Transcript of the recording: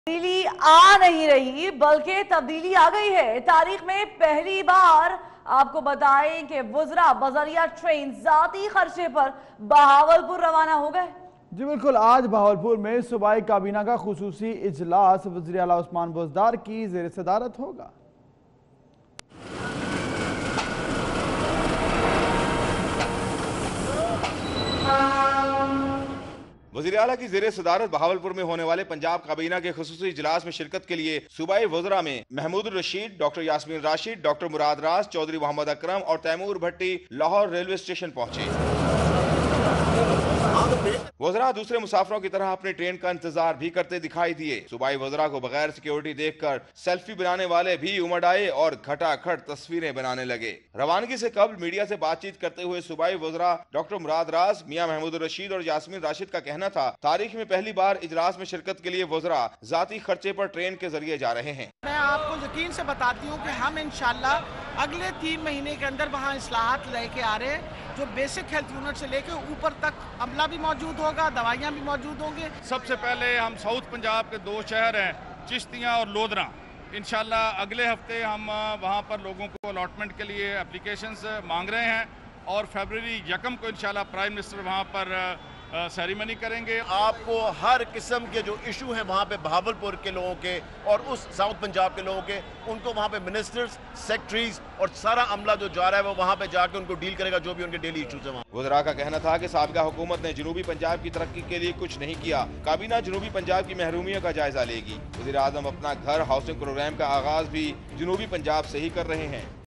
तब्दीली आ नहीं रही बल्कि तब्दीली आ गई है। तारीख में पहली बार आपको बताएं कि वुज़रा बजरिया ट्रेन जाती खर्चे पर बहावलपुर रवाना हो गए। जी बिल्कुल, आज बहावलपुर में सूबाई काबीना का खुसूसी इजलास वज़ीर आला उस्मान बुज़दार की ज़ेर सदारत होगा। वज़ीर आला की ज़ेरे सदारत बहावलपुर में होने वाले पंजाब काबीना के खुसूसी इजलास में शिरकत के लिए सूबाई वज़रा में महमूद रशीद, डॉक्टर यास्मीन राशिद, डॉक्टर मुराद राज, चौधरी मोहम्मद अकरम और तैमूर भट्टी लाहौर रेलवे स्टेशन पहुंचे। वज़रा दूसरे मुसाफिरों की तरह अपनी ट्रेन का इंतजार भी करते दिखाई दिए। सूबाई वज़रा को बगैर सिक्योरिटी देखकर सेल्फी बनाने वाले भी उमड़ आए और खटाखट तस्वीरें बनाने लगे। रवानगी से कबल मीडिया से बातचीत करते हुए सूबाई वज़रा डॉक्टर मुराद राज, मियां महमूद रशीद और यास्मीन राशिद का कहना था, तारीख में पहली बार इजलास में शिरकत के लिए वज़रा जाती खर्चे पर ट्रेन के जरिए जा रहे हैं। मैं आपको यकीन से बताती हूँ कि हम इंशाल्लाह अगले 3 महीने के अंदर वहाँ इस्लाहात लेके आ रहे हैं, जो बेसिक हेल्थ यूनिट से लेके ऊपर तक अमला भी मौजूद होगा, दवाइयाँ भी मौजूद होंगे। सबसे पहले हम साउथ पंजाब के 2 शहर हैं, चिश्तियाँ और लोधरा। इंशाल्लाह अगले हफ्ते हम वहाँ पर लोगों को अलॉटमेंट के लिए एप्लीकेशंस मांग रहे हैं और फरवरी 1 को इंशाल्लाह प्राइम मिनिस्टर वहाँ पर सेरेमनी करेंगे। आपको हर किस्म के जो इशू हैं वहाँ पे बहावलपुर के लोगों के और उस साउथ पंजाब के लोगों के, उनको वहाँ पे मिनिस्टर्स, सेक्रेटरीज और सारा अमला जो जा रहा है वो वहाँ पे जाके उनको डील करेगा, जो भी उनके डेली इशूज हैं। वज़रा का कहना था कि साबिका हुकूमत ने जनूबी पंजाब की तरक्की के लिए कुछ नहीं किया। काबीना जनूबी पंजाब की महरूमियों का जायजा लेगी। वज़ीर आज़म अपना घर हाउसिंग प्रोग्राम का आगाज भी जनूबी पंजाब से ही कर रहे हैं।